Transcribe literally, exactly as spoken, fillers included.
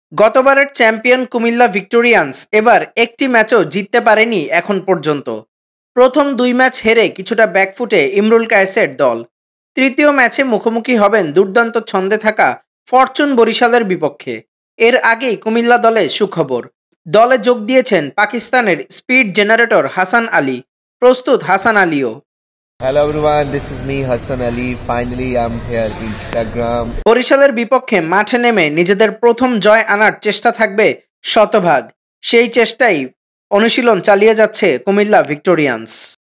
গতবারের champion Comilla Victorians এবার একটি ম্যাচও জিততে পারেনি এখন পর্যন্ত। প্রথম দুই ম্যাচ হেরে কিছুটা ব্যাকফুটে ইমরুল কায়েসের দল। তৃতীয় ম্যাচে মুখোমুখি হবেন দুর্দান্ত ছন্দে থাকা ফরচুন বরিশালের বিপক্ষে। এর আগেই কুমিল্লা দলে সুখবর, দলে যোগ দিয়েছেন পাকিস্তানের স্পিড জেনারেটর হাসান আলী। প্রস্তুত Hasan আলীও। Hello everyone, this is me Hasan Ali. Finally I'm here in Instagram. বরিশালের বিপক্ষে মাঠে নেমে নিজেদের প্রথম জয় আনার চেষ্টা থাকবে শতভাগ। সেই চেষ্টাই অনুশীলন চালিয়ে যাচ্ছে কুমিল্লা ভিক্টোরিয়ান্স।